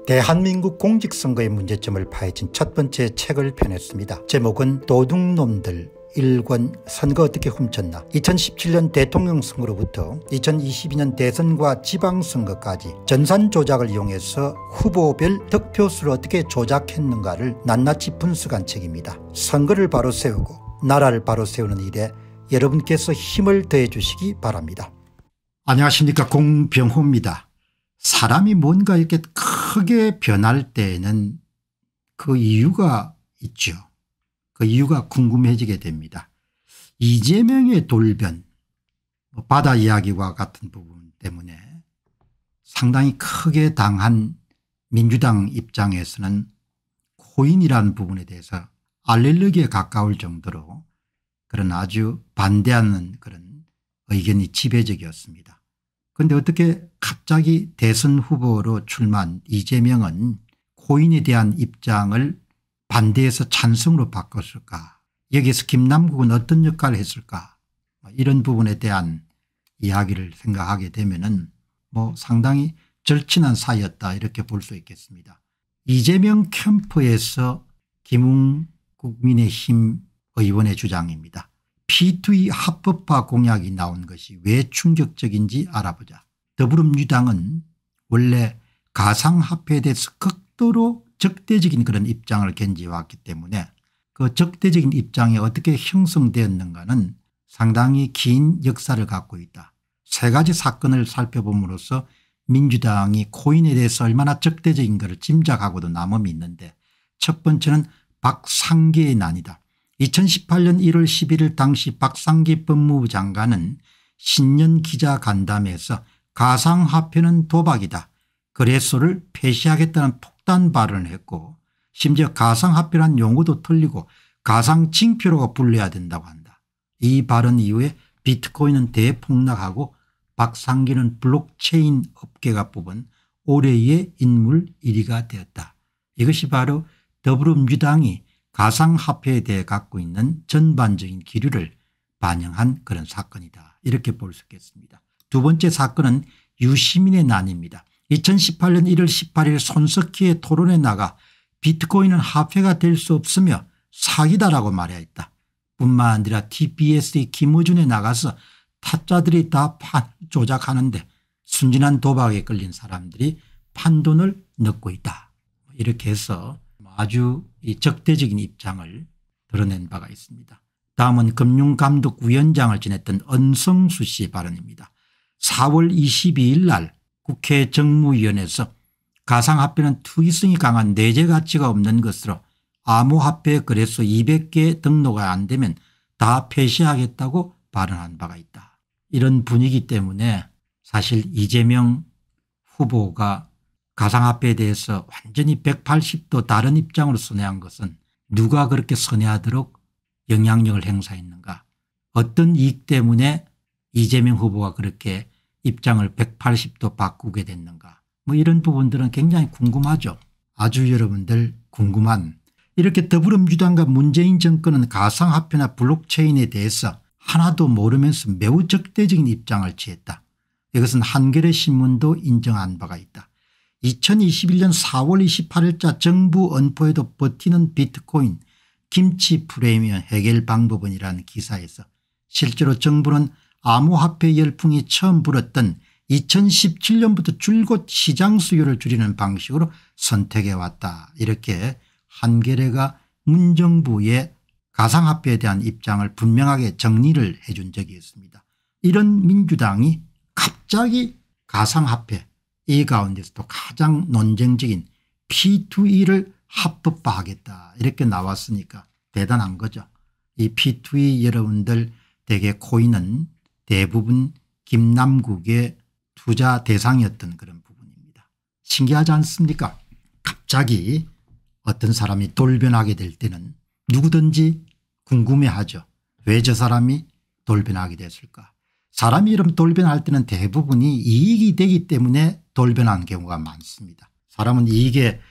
대한민국 공직선거의 문제점을 파헤친 첫 번째 책을 펴냈습니다. 제목은 도둑놈들 1권 선거 어떻게 훔쳤나. 2017년 대통령 선거로부터 2022년 대선과 지방선거까지 전산 조작을 이용해서 후보별 득표수를 어떻게 조작했는가를 낱낱이 분석한 책입니다. 선거를 바로 세우고 나라를 바로 세우는 일에 여러분께서 힘을 더해 주시기 바랍니다. 안녕하십니까, 공병호입니다. 사람이 뭔가 이렇게 크게 변할 때에는 그 이유가 있죠. 그 이유가 궁금해지게 됩니다. 이재명의 돌변, 바다 이야기와 같은 부분 때문에 상당히 크게 당한 민주당 입장에서는 코인이라는 부분에 대해서 알레르기에 가까울 정도로 그런 아주 반대하는 그런 의견이 지배적이었습니다. 그런데 어떻게 갑자기 대선 후보로 출마한 이재명은 코인에 대한 입장을 반대해서 찬성으로 바꿨을까. 여기서 김남국은 어떤 역할을 했을까. 이런 부분에 대한 이야기를 생각하게 되면은 상당히 절친한 사이였다 이렇게 볼 수 있겠습니다. 이재명 캠프에서 김웅 국민의힘 의원의 주장입니다. P2E 합법화 공약이 나온 것이 왜 충격적인지 알아보자. 더불어민주당은 원래 가상화폐에 대해서 극도로 적대적인 그런 입장을 견지해왔기 때문에 그 적대적인 입장이 어떻게 형성되었는가는 상당히 긴 역사를 갖고 있다. 세 가지 사건을 살펴봄으로써 민주당이 코인에 대해서 얼마나 적대적인 것을 짐작하고도 남음이 있는데, 첫 번째는 박상기의 난이다. 2018년 1월 11일 당시 박상기 법무부 장관은 신년 기자간담회에서 가상화폐는 도박이다, 거래소를 폐쇄하겠다는 폭탄 발언을 했고, 심지어 가상화폐란 용어도 틀리고 가상징표라고 불려야 된다고 한다. 이 발언 이후에 비트코인은 대폭락하고 박상기는 블록체인 업계가 뽑은 올해의 인물 1위가 되었다. 이것이 바로 더불어민주당이 가상화폐에 대해 갖고 있는 전반적인 기류를 반영한 그런 사건이다, 이렇게 볼 수 있겠습니다. 두 번째 사건은 유시민의 난입니다. 2018년 1월 18일 손석희의 토론에 나가 비트코인은 화폐가 될 수 없으며 사기다라고 말했다. 뿐만 아니라 TBS의 김어준에 나가서 타짜들이 다 판 조작하는데 순진한 도박에 끌린 사람들이 판돈을 넣고 있다, 이렇게 해서 아주 적대적인 입장을 드러낸 바가 있습니다. 다음은 금융감독위원장을 지냈던 은성수 씨의 발언입니다. 4월 22일 날 국회 정무위원회에서 가상화폐는 투기성이 강한 내재 가치가 없는 것으로 암호화폐 거래소 200개 등록이 안 되면 다 폐쇄하겠다고 발언한 바가 있다. 이런 분위기 때문에 사실 이재명 후보가 가상화폐에 대해서 완전히 180도 다른 입장으로 선회한 것은 누가 그렇게 선회하도록 영향력을 행사했는가, 어떤 이익 때문에 이재명 후보가 그렇게 입장을 180도 바꾸게 됐는가, 이런 부분들은 굉장히 궁금하죠. 아주 여러분들 궁금한, 이렇게 더불어민주당과 문재인 정권은 가상화폐나 블록체인에 대해서 하나도 모르면서 매우 적대적인 입장을 취했다. 이것은 한겨레 신문도 인정한 바가 있다. 2021년 4월 28일자 정부 언포에도 버티는 비트코인 김치 프리미엄 해결 방법은이라는 기사에서 실제로 정부는 암호화폐 열풍이 처음 불었던 2017년부터 줄곧 시장 수요를 줄이는 방식으로 선택해 왔다, 이렇게 한겨레가 문정부의 가상화폐에 대한 입장을 분명하게 정리를 해준 적이 있습니다. 이런 민주당이 갑자기 가상화폐 이 가운데서도 가장 논쟁적인 P2E를 합법화하겠다 이렇게 나왔으니까 대단한 거죠. 이 P2E 여러분들 대개 코인은 대부분 김남국의 투자 대상이었던 그런 부분입니다. 신기하지 않습니까? 갑자기 어떤 사람이 돌변하게 될 때는 누구든지 궁금해하죠. 왜 저 사람이 돌변하게 됐을까. 사람이 이런 돌변할 때는 대부분이 이익이 되기 때문에 돌변하는 경우가 많습니다. 사람은 이익에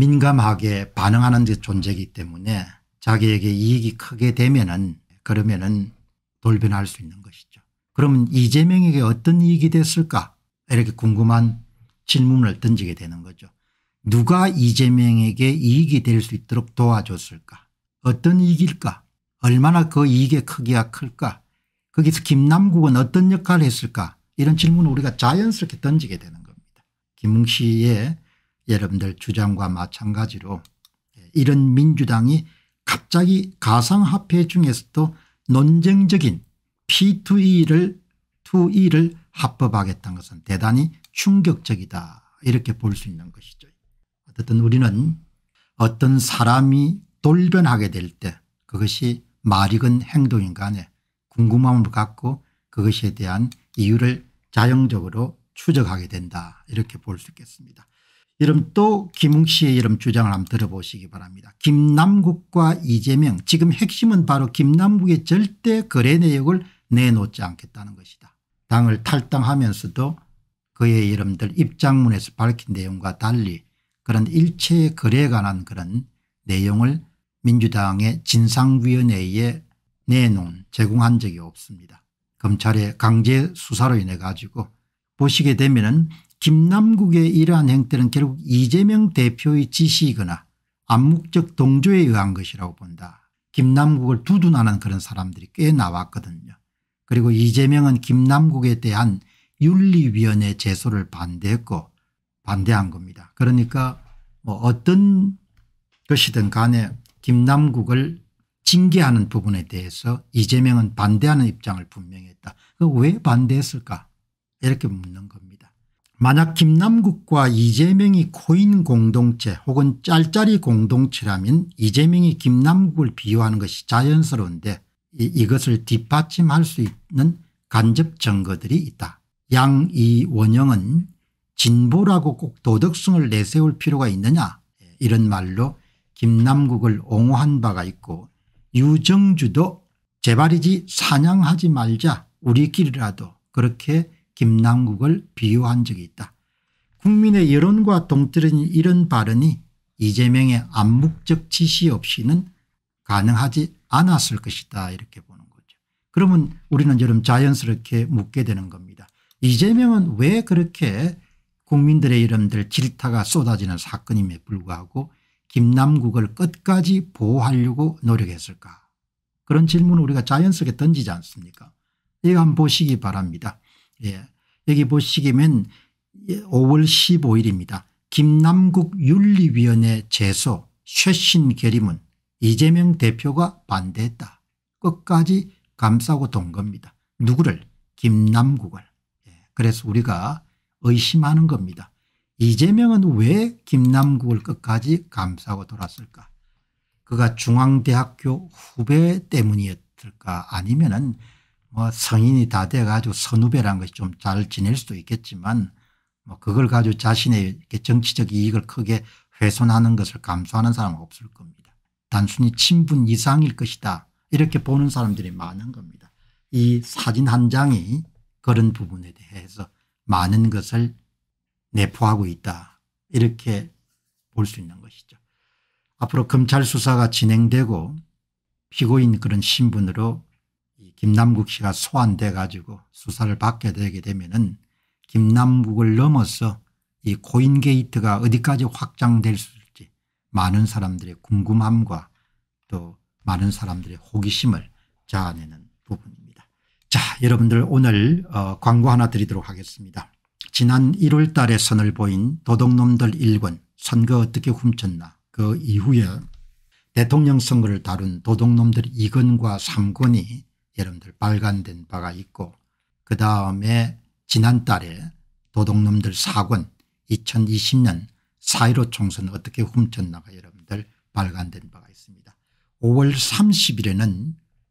민감하게 반응하는 존재이기 때문에 자기에게 이익이 크게 되면은 그러면은 돌변할 수 있는 것이죠. 그러면 이재명에게 어떤 이익이 됐을까, 이렇게 궁금한 질문을 던지게 되는 거죠. 누가 이재명에게 이익이 될 수 있도록 도와줬을까? 어떤 이익일까? 얼마나 그 이익의 크기가 클까? 거기서 김남국은 어떤 역할을 했을까? 이런 질문을 우리가 자연스럽게 던지게 되는 겁니다. 김웅씨의 여러분들 주장과 마찬가지로 이런 민주당이 갑자기 가상화폐 중에서도 논쟁적인 P2E를 합법하겠다는 것은 대단히 충격적이다, 이렇게 볼 수 있는 것이죠. 어쨌든 우리는 어떤 사람이 돌변하게 될 때 그것이 말이건 행동인 간에 궁금함을 갖고 그것에 대한 이유를 자연적으로 추적하게 된다, 이렇게 볼 수 있겠습니다. 여러분 또 김웅 씨의 이런 주장을 한번 들어보시기 바랍니다. 김남국과 이재명, 지금 핵심은 바로 김남국의 절대 거래 내역을 내놓지 않겠다는 것이다. 당을 탈당하면서도 그의 여러분들 입장문에서 밝힌 내용과 달리 그런 일체의 거래에 관한 그런 내용을 민주당의 진상위원회에 제공한 적이 없습니다. 검찰의 강제 수사로 인해 가지고 보시게 되면은 김남국의 이러한 행태는 결국 이재명 대표의 지시이거나 암묵적 동조에 의한 것이라고 본다. 김남국을 두둔하는 그런 사람들이 꽤 나왔거든요. 그리고 이재명은 김남국에 대한 윤리위원회 제소를 반대한 겁니다. 그러니까 뭐 어떤 것이든 간에 김남국을 징계하는 부분에 대해서 이재명은 반대하는 입장을 분명히 했다. 왜 반대했을까? 이렇게 묻는 겁니다. 만약 김남국과 이재명이 코인 공동체 혹은 짤짤이 공동체라면 이재명이 김남국을 비유하는 것이 자연스러운데 이것을 뒷받침할 수 있는 간접 증거들이 있다. 이 원형은 진보라고 꼭 도덕성을 내세울 필요가 있느냐, 이런 말로 김남국을 옹호한 바가 있고, 유정주도 제발이지 사냥하지 말자, 우리끼리라도, 그렇게 김남국을 비유한 적이 있다. 국민의 여론과 동떨어진 이런 발언이 이재명의 암묵적 지시 없이는 가능하지 않았을 것이다, 이렇게 보는 거죠. 그러면 우리는 여러분 자연스럽게 묻게 되는 겁니다. 이재명은 왜 그렇게 국민들의 이름들 질타가 쏟아지는 사건임에 불구하고 김남국을 끝까지 보호하려고 노력했을까? 그런 질문을 우리가 자연스럽게 던지지 않습니까? 이거 한번 보시기 바랍니다. 예. 여기 보시면 5월 15일입니다. 김남국 윤리위원회 제소 쇄신 결의문, 이재명 대표가 반대했다. 끝까지 감싸고 돈 겁니다. 누구를? 김남국을. 그래서 우리가 의심하는 겁니다. 이재명은 왜 김남국을 끝까지 감싸고 돌았을까? 그가 중앙대학교 후배 때문이었을까? 아니면은 뭐 성인이 다 돼 가지고 선후배라는 것이 좀 잘 지낼 수도 있겠지만 뭐 그걸 가지고 자신의 정치적 이익을 크게 훼손하는 것을 감수하는 사람은 없을 겁니다. 단순히 친분 이상일 것이다, 이렇게 보는 사람들이 많은 겁니다. 이 사진 한 장이 그런 부분에 대해서 많은 것을 내포하고 있다, 이렇게 볼 수 있는 것이죠. 앞으로 검찰 수사가 진행되고 피고인 그런 신분으로 김남국 씨가 소환돼 가지고 수사를 받게 되게 되면은 김남국을 넘어서 이 코인 게이트가 어디까지 확장될 수 있을지 많은 사람들의 궁금함과 또 많은 사람들의 호기심을 자아내는 부분입니다. 자, 여러분들 오늘 광고 하나 드리도록 하겠습니다. 지난 1월 달에 선을 보인 도둑놈들 1권 선거 어떻게 훔쳤나, 그 이후에 대통령 선거를 다룬 도둑놈들 2권과 3권이 여러분들 발간된 바가 있고, 그다음에 지난달에 도둑놈들 4권 2020년 4.15 총선 어떻게 훔쳤나가 여러분들 발간된 바가 있습니다. 5월 30일에는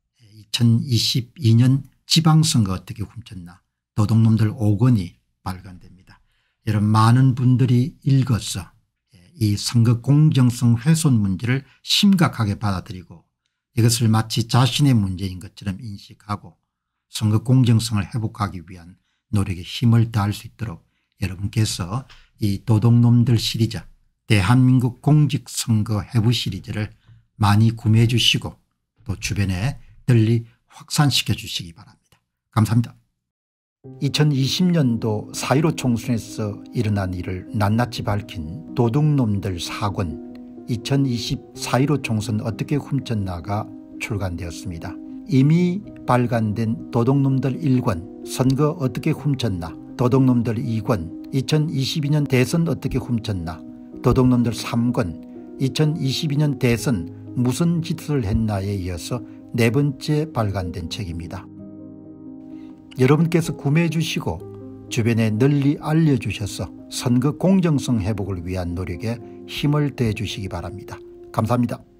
2022년 지방선거 어떻게 훔쳤나 도둑놈들 5권이 발간됩니다. 여러분 많은 분들이 읽어서 이 선거 공정성 훼손 문제를 심각하게 받아들이고 이것을 마치 자신의 문제인 것처럼 인식하고 선거 공정성을 회복하기 위한 노력에 힘을 다할 수 있도록 여러분께서 이 도둑놈들 시리즈 대한민국 공직선거 해부 시리즈를 많이 구매해 주시고 또 주변에 널리 확산시켜 주시기 바랍니다. 감사합니다. 2020년도 4.15 총선에서 일어난 일을 낱낱이 밝힌 도둑놈들 4권 2020 4.15 총선 어떻게 훔쳤나가 출간되었습니다. 이미 발간된 도둑놈들 1권 선거 어떻게 훔쳤나, 도둑놈들 2권 2022년 대선 어떻게 훔쳤나, 도둑놈들 3권 2022년 대선 무슨 짓을 했나에 이어서 네 번째 발간된 책입니다. 여러분께서 구매해 주시고 주변에 널리 알려주셔서 선거 공정성 회복을 위한 노력에 힘을 더해 주시기 바랍니다. 감사합니다.